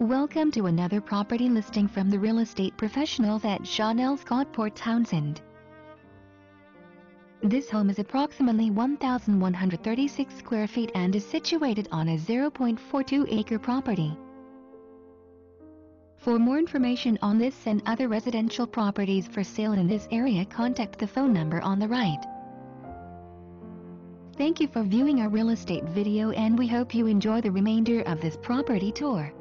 Welcome to another property listing from the real estate professionals at Chanel Scott Port Townsend. This home is approximately 1,136 square feet and is situated on a 0.42-acre property. For more information on this and other residential properties for sale in this area, contact the phone number on the right. Thank you for viewing our real estate video, and we hope you enjoy the remainder of this property tour.